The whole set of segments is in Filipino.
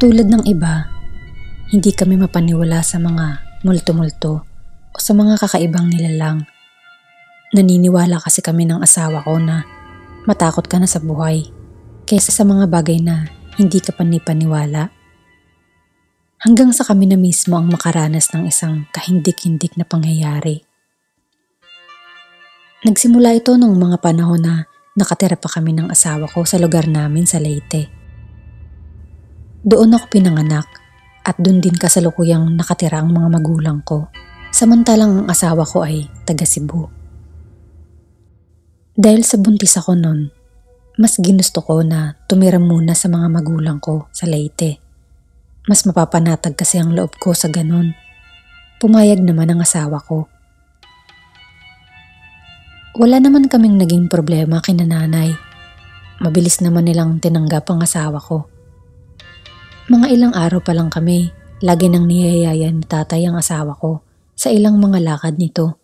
Tulad ng iba, hindi kami mapaniwala sa mga multo-multo o sa mga kakaibang nilalang. Naniniwala kasi kami ng asawa ko na matakot ka na sa buhay kaysa sa mga bagay na hindi ka panipaniwala. Hanggang sa kami na mismo ang makaranas ng isang kahindik-hindik na pangyayari. Nagsimula ito nung mga panahon na nakatira pa kami ng asawa ko sa lugar namin sa Leyte. Doon ako pinanganak at doon din kasalukuyang nakatira ang mga magulang ko, samantalang ang asawa ko ay taga Cebu. Dahil sa buntis ako noon, mas ginusto ko na tumira muna sa mga magulang ko sa Leyte. Mas mapapanatag kasi ang loob ko sa ganun. Pumayag naman ang asawa ko. Wala naman kaming naging problema kina nanay. Mabilis naman nilang tinanggap ang asawa ko. Mga ilang araw pa lang kami, lagi nang niyayaya ni tatay ang asawa ko sa ilang mga lakad nito.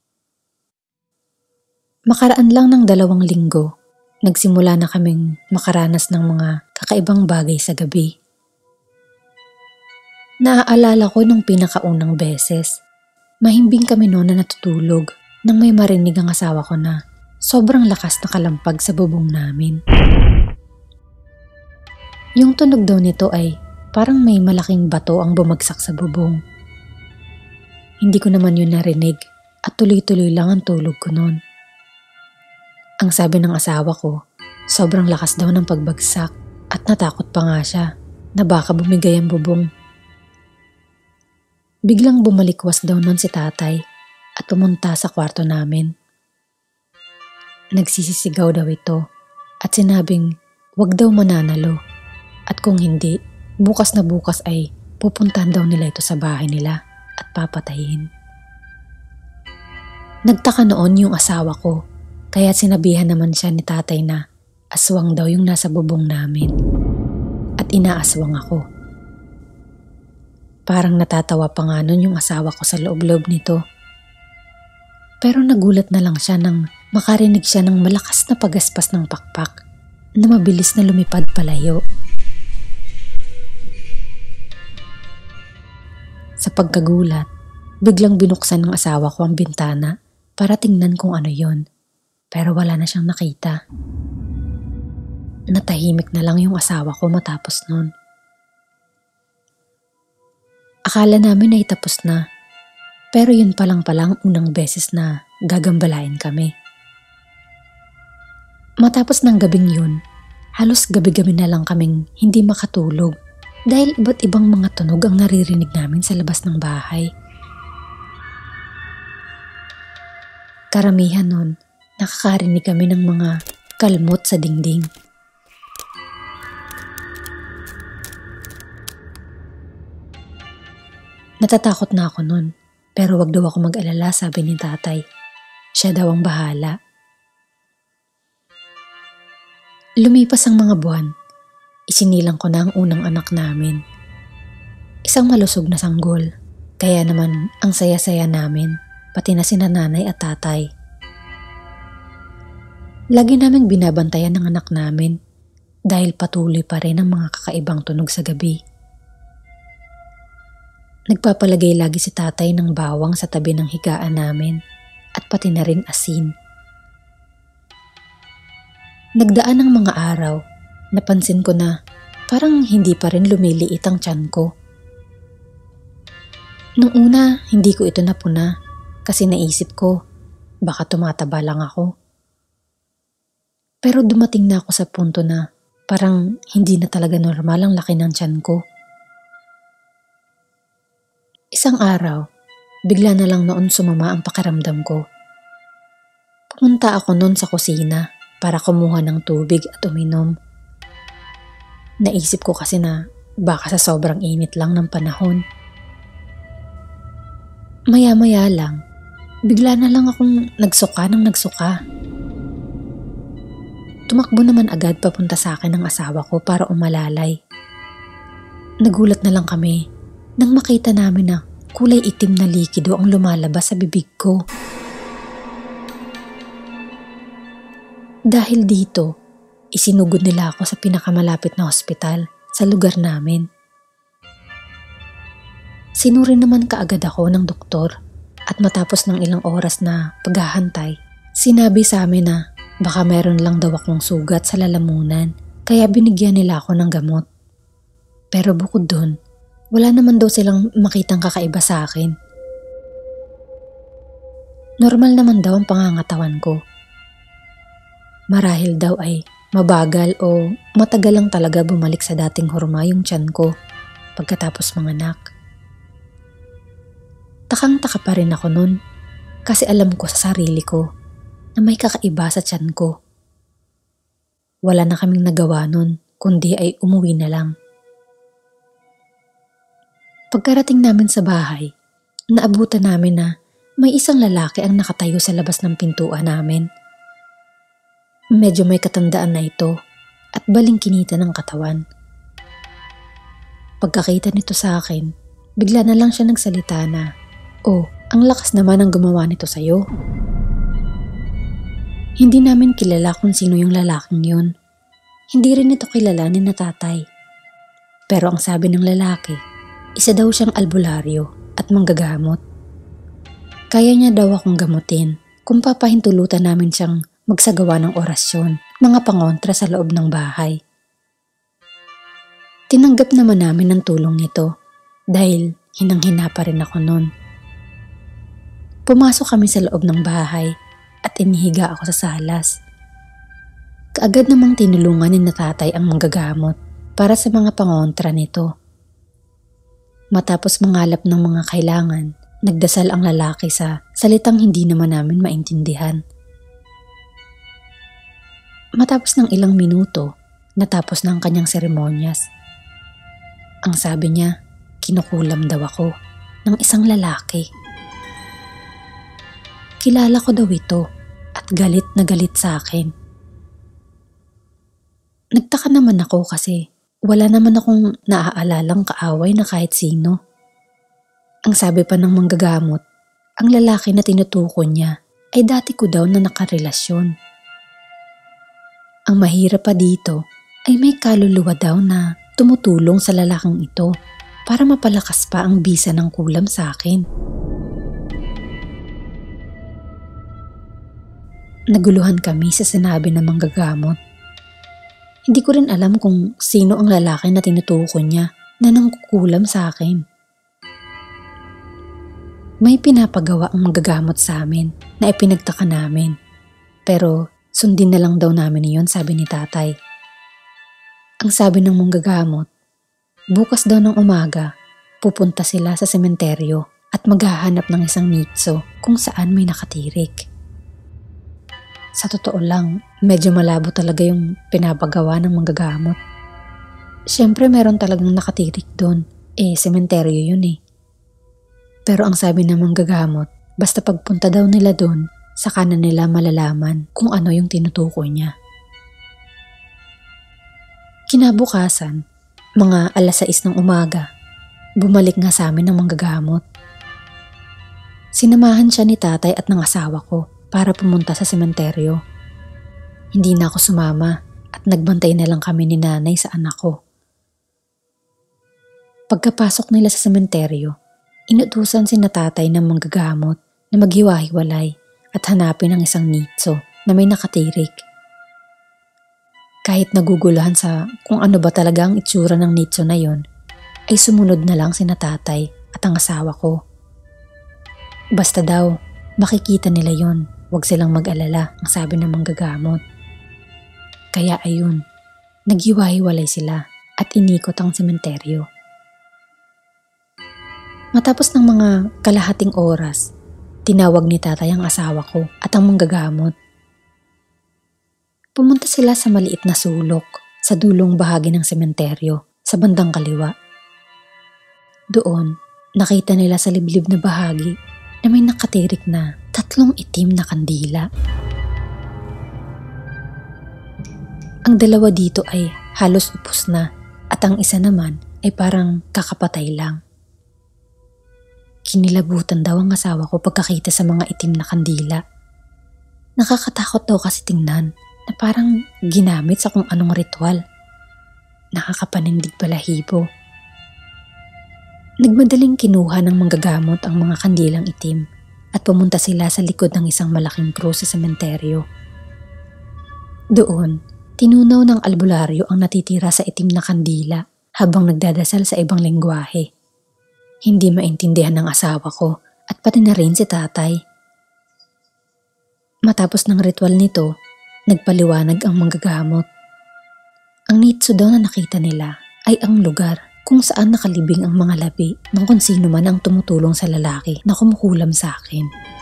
Makaraan lang ng 2 linggo, nagsimula na kaming makaranas ng mga kakaibang bagay sa gabi. Naaalala ko nung pinakaunang beses, mahimbing kami noon na natutulog nang may marinig ang asawa ko na sobrang lakas na kalampag sa bubong namin. Yung tunog daw nito ay parang may malaking bato ang bumagsak sa bubong. Hindi ko naman yun narinig at tuloy-tuloy lang ang tulog ko noon. Ang sabi ng asawa ko, sobrang lakas daw ng pagbagsak at natakot pa nga siya na baka bumigay ang bubong. Biglang bumalikwas daw noon si tatay at pumunta sa kwarto namin. Nagsisisigaw daw ito at sinabing wag daw mananalo. At kung hindi, bukas na bukas ay pupuntahan daw nila ito sa bahay nila at papatayin. Nagtaka noon yung asawa ko, kaya sinabihan naman siya ni tatay na aswang daw yung nasa bubong namin. At inaaswang ako. Parang natatawa pa nga nun yung asawa ko sa loob-loob nito. Pero nagulat na lang siya nang makarinig siya ng malakas na pagaspas ng pakpak na mabilis na lumipad palayo. Sa pagkagulat, biglang binuksan ng asawa ko ang bintana para tingnan kung ano yon. Pero wala na siyang nakita. Natahimik na lang yung asawa ko matapos nun. Akala namin ay tapos na, pero yun palang palang unang beses na gagambalain kami. Matapos ng gabing yun, halos gabi-gabi na lang kaming hindi makatulog. Dahil iba't ibang mga tunog ang naririnig namin sa labas ng bahay. Karamihan nun, nakakarinig kami ng mga kalmot sa dingding. Natatakot na ako nun, pero wag daw ako mag-alala, sabi ni tatay. Siya daw ang bahala. Lumipas ang mga buwan. Isinilang ko na ang unang anak namin. Isang malusog na sanggol, kaya naman ang saya-saya namin, pati na sina nanay at tatay. Lagi naming binabantayan ng anak namin dahil patuloy pa rin ang mga kakaibang tunog sa gabi. Nagpapalagay lagi si tatay ng bawang sa tabi ng higaan namin at pati na rin asin. Nagdaan ng mga araw, napansin ko na parang hindi pa rin lumiliit ang tiyan ko. Nung una, hindi ko ito napuna kasi naisip ko baka tumataba lang ako. Pero dumating na ako sa punto na parang hindi na talaga normal ang laki ng tiyan ko. Isang araw, bigla na lang noon sumama ang pakiramdam ko. Pumunta ako noon sa kusina para kumuha ng tubig at uminom. Naisip ko kasi na baka sa sobrang init lang ng panahon. Maya-maya lang, bigla na lang akong nagsuka ng nagsuka. Tumakbo naman agad papunta sa akin ang asawa ko para umalalay. Nagulat na lang kami nang makita namin na kulay itim na likido ang lumalabas sa bibig ko. Dahil dito, isinugod nila ako sa pinakamalapit na ospital sa lugar namin Sinuri naman kaagad ako ng doktor at matapos ng ilang oras na paghahantay, sinabi sa amin na baka meron lang daw akong sugat sa lalamunan kaya binigyan nila ako ng gamot. Pero bukod dun, wala naman daw silang makitang kakaiba sa akin. Normal naman daw ang pangangatawan ko. Marahil daw ay mabagal o matagal lang talaga bumalik sa dating horma yung tiyan ko pagkatapos manganak. Takang-taka pa rin ako nun kasi alam ko sa sarili ko na may kakaiba sa tiyan ko. Wala na kaming nagawa nun kundi ay umuwi na lang. Pagkarating namin sa bahay, naabutan namin na may isang lalaki ang nakatayo sa labas ng pintuan namin. Medyo may katandaan na ito at balingkinita ng katawan. Pagkakita nito sa akin, bigla na lang siya nagsalita na, "Oh, ang lakas naman ang gumawa nito sa'yo." Hindi namin kilala kung sino yung lalaking yun. Hindi rin ito kilala ni na tatay. Pero ang sabi ng lalaki, isa daw siyang albularyo at manggagamot. Kaya niya daw akong gamutin kung papahintulutan namin siyang magsagawa ng orasyon, mga pangontra sa loob ng bahay. Tinanggap naman namin ang tulong nito dahil hinang-hina pa rin ako nun. Pumasok kami sa loob ng bahay at inihiga ako sa salas. Kaagad namang tinulungan ni na tatay ang manggagamot para sa mga pangontra nito. Matapos mangalap ng mga kailangan, nagdasal ang lalaki sa salitang hindi naman namin maintindihan. Matapos ng ilang minuto, natapos na ang kanyang seremonyas. Ang sabi niya, kinukulam daw ako ng isang lalaki. Kilala ko daw ito at galit na galit sa akin. Nagtaka naman ako kasi wala naman akong naaalalang kaaway na kahit sino. Ang sabi pa ng manggagamot, ang lalaki na tinutukoy niya ay dati ko daw na nakarelasyon. Ang mahirap pa dito ay may kaluluwa daw na tumutulong sa lalaking ito para mapalakas pa ang bisa ng kulam sa akin. Naguluhan kami sa sinabi ng manggagamot. Hindi ko rin alam kung sino ang lalaki na tinutukoy niya na nangkukulam sa akin. May pinapagawa ang manggagamot sa amin na ipinagtaka namin. Pero sundin na lang daw namin iyon, sabi ni tatay. Ang sabi ng manggagamot, bukas daw ng umaga, pupunta sila sa sementeryo at maghahanap ng isang nitso kung saan may nakatirik. Sa totoo lang, medyo malabo talaga yung pinapagawa ng manggagamot. Siyempre meron talagang nakatirik doon, sementeryo yun eh. Pero ang sabi ng manggagamot, basta pagpunta daw nila doon, saka na nila malalaman kung ano yung tinutukoy niya. Kinabukasan, mga 6:00 ng umaga, bumalik nga sa amin ng manggagamot. Sinamahan siya ni tatay at ng asawa ko para pumunta sa sementeryo. Hindi na ako sumama at nagbantay na lang kami ni nanay sa anak ko. Pagkapasok nila sa sementeryo, inutusan si na tatay ng manggagamot na maghiwa-hiwalay at hanapin ang isang nitso na may nakatirik. Kahit naguguluhan sa kung ano ba talaga ang itsura ng nitso na yon, ay sumunod na lang si na tatay at ang asawa ko. Basta daw, makikita nila yon, huwag silang mag-alala, ang sabi ng manggagamot. Kaya ayun, naghiwa-hiwalay sila at inikot ang sementeryo. Matapos ng mga kalahating oras, tinawag ni tatay ang asawa ko at ang manggagamot. Pumunta sila sa maliit na sulok sa dulong bahagi ng sementeryo sa bandang kaliwa. Doon, nakita nila sa liblib na bahagi na may nakatirik na 3 itim na kandila. Ang 2 dito ay halos upos na at ang isa naman ay parang kakapatay lang. Kinilabutan daw ang asawa ko pagkakita sa mga itim na kandila. Nakakatakot daw kasi tingnan na parang ginamit sa kung anong ritual. Nakakapanindig balahibo. Nagmadaling kinuha ng manggagamot ang mga kandilang itim at pumunta sila sa likod ng isang malaking krus sa sementeryo. Doon, tinunaw ng albularyo ang natitira sa itim na kandila habang nagdadasal sa ibang lengguwahe. Hindi maintindihan ng asawa ko at pati na rin si tatay. Matapos ng ritual nito, nagpaliwanag ang manggagamot. Ang nitso daw na nakita nila ay ang lugar kung saan nakalibing ang mga labi ng kung sino man ang tumutulong sa lalaki na kumukulam sa akin.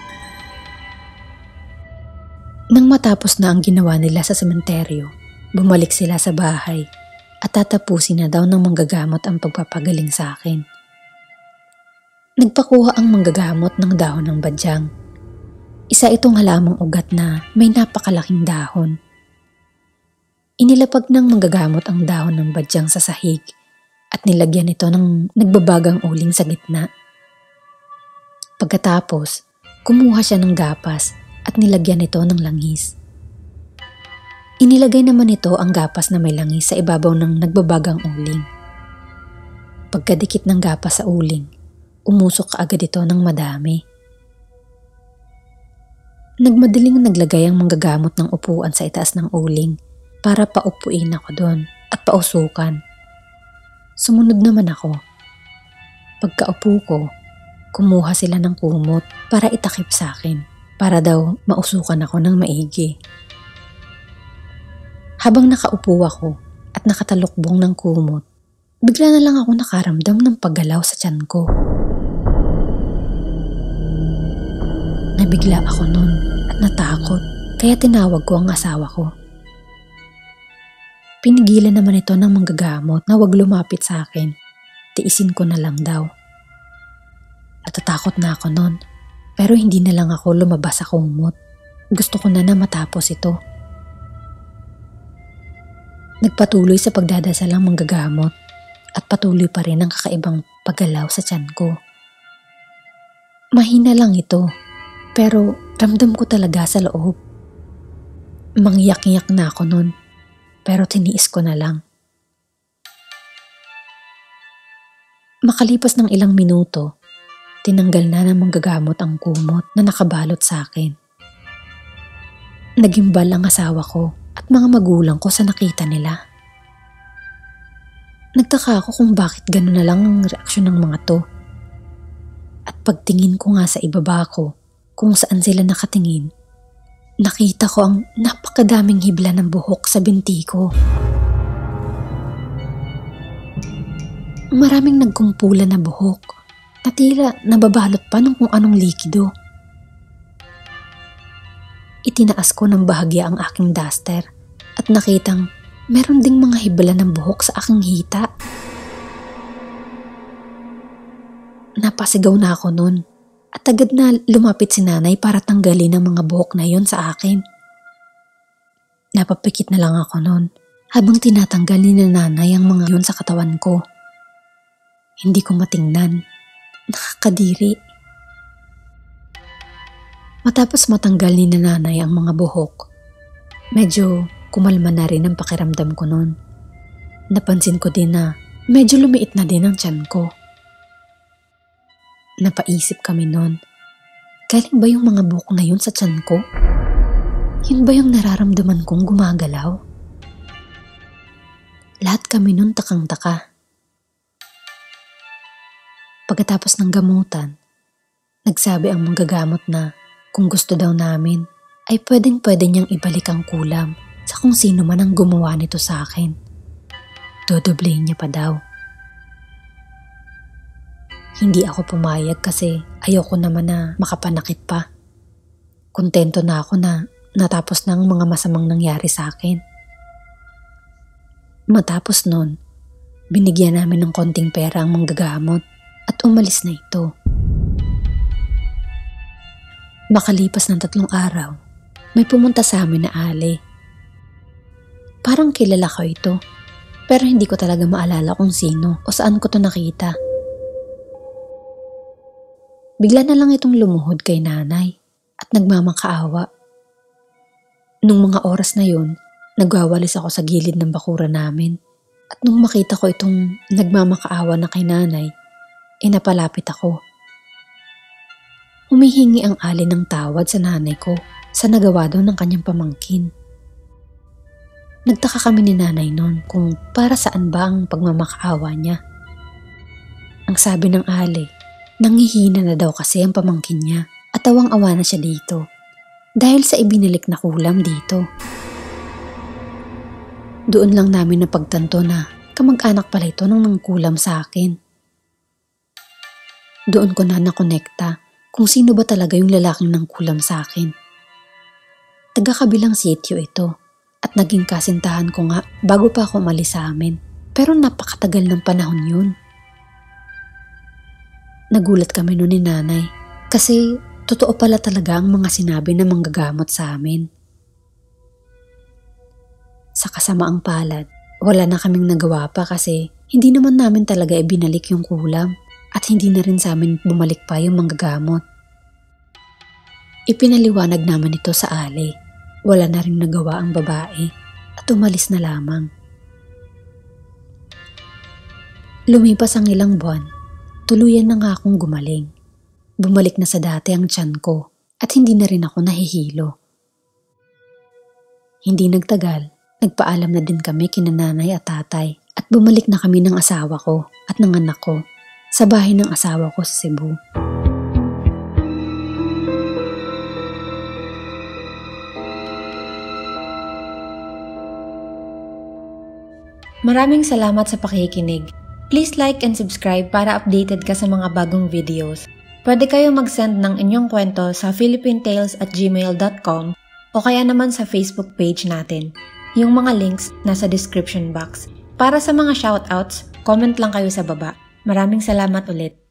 Nang matapos na ang ginawa nila sa sementeryo, bumalik sila sa bahay at tatapusin na daw ng manggagamot ang pagpapagaling sa akin. Nagpakuha ang manggagamot ng dahon ng badyang. Isa itong halamang ugat na may napakalaking dahon. Inilapag ng manggagamot ang dahon ng badyang sa sahig at nilagyan ito ng nagbabagang uling sa gitna. Pagkatapos, kumuha siya ng gapas at nilagyan ito ng langis. Inilagay naman ito ang gapas na may langis sa ibabaw ng nagbabagang uling. Pagkadikit ng gapas sa uling, umusok kaagad ito ng madami. Nagmadaling naglagay ang manggagamot ng upuan sa itaas ng uling para paupuin ako doon at pausukan. Sumunod naman ako. Pagkaupo ko, kumuha sila ng kumot para itakip sa akin para daw mausukan ako ng maigi. Habang nakaupo ako at nakatalukbong ng kumot, bigla na lang ako nakaramdam ng paggalaw sa tiyan ko. Nabigla ako nun at natakot kaya tinawag ko ang asawa ko. Pinigilan naman ito ng manggagamot na wag lumapit sa akin. Tiisin ko na lang daw. Natatakot na ako nun, pero hindi na lang ako lumabas sa kumot. Gusto ko na matapos ito. Nagpatuloy sa pagdadasal ang manggagamot at patuloy pa rin ang kakaibang paggalaw sa tiyan ko. Mahina lang ito, pero ramdam ko talaga sa loob. Mangyak-ngyak na ako nun. Pero tiniis ko na lang. Makalipas ng ilang minuto, tinanggal na ng manggagamot ang kumot na nakabalot sa akin. Nagimbal ang asawa ko at mga magulang ko sa nakita nila. Nagtaka ako kung bakit gano'n na lang ang reaksyon ng mga to. At pagtingin ko nga sa ibaba ko kung saan sila nakatingin, nakita ko ang napakadaming hibla ng buhok sa binti ko. Maraming nagkumpulan na buhok na tila nababalot pa ng kung anong likido. Itinaas ko ng bahagya ang aking duster at nakitang meron ding mga hibla ng buhok sa aking hita. Napasigaw na ako nun. At agad na lumapit si nanay para tanggalin ang mga buhok na yon sa akin. Napapikit na lang ako noon habang tinatanggal ni nanay ang mga yon sa katawan ko. Hindi ko matingnan. Nakakadiri. Matapos matanggal ni nanay ang mga buhok, medyo kumalma na rin ang pakiramdam ko noon. Napansin ko din na medyo lumiit na din ang tiyan ko. Napaisip kami noon, galing ba yung mga buhok na yun sa tiyan ko? Yun ba yung nararamdaman kong gumagalaw? Lahat kami noon takang-taka. Pagkatapos ng gamutan, nagsabi ang manggagamot na kung gusto daw namin, ay pwedeng-pwede niyang ibalik ang kulam sa kung sino man ang gumawa nito sa akin. Dodoblehin niya pa daw. Hindi ako pumayag kasi ayoko naman na makapanakit pa. Kontento na ako na natapos na ang mga masamang nangyari sa akin. Matapos nun, binigyan namin ng konting pera ang manggagamot at umalis na ito. Makalipas ng 3 araw, may pumunta sa amin na Ali. Parang kilala ko ito, pero hindi ko talaga maalala kung sino o saan ko to nakita. Bigla na lang itong lumuhod kay nanay at nagmamakaawa. Nung mga oras na yun, nagwawalis ako sa gilid ng bakuran namin at nung makita ko itong nagmamakaawa na kay nanay, Napalapit ako. Humihingi ang Ali ng tawad sa nanay ko sa nagawa daw ng kanyang pamangkin. Nagtaka kami ni nanay noon kung para saan ba ang pagmamakaawa niya. Ang sabi ng Ali, nanghihina na daw kasi ang pamangkin niya at awang-awa na siya dito dahil sa ibinalik na kulam dito. Doon lang namin napagtanto na kamag-anak pala ito ng nangkulam sa akin. Doon ko na nakonekta kung sino ba talaga yung lalaking nangkulam sa akin. Taga-kabilang sitio ito at naging kasintahan ko nga bago pa ako umalis sa amin, pero napakatagal ng panahon yun. Nagulat kami noon ni nanay kasi totoo pala talaga ang mga sinabi na manggagamot sa amin. Sa kasamaang palad, wala na kaming nagawa pa kasi hindi naman namin talaga ibinalik yung kulam at hindi na rin sa amin bumalik pa yung manggagamot. Ipinaliwanag naman ito sa Ali. Wala na rin nagawa ang babae at umalis na lamang. Lumipas ang ilang buwan. Tuluyan na nga akong gumaling. Bumalik na sa dati ang tiyan ko at hindi na rin ako nahihilo. Hindi nagtagal, nagpaalam na din kami kina nanay at tatay at bumalik na kami ng asawa ko at ng anak ko sa bahay ng asawa ko sa Cebu. Maraming salamat sa pakikinig. Please like and subscribe para updated ka sa mga bagong videos. Pwede kayo mag-send ng inyong kwento sa philippinetales@gmail.com o kaya naman sa Facebook page natin. Yung mga links nasa description box. Para sa mga shoutouts, comment lang kayo sa baba. Maraming salamat ulit.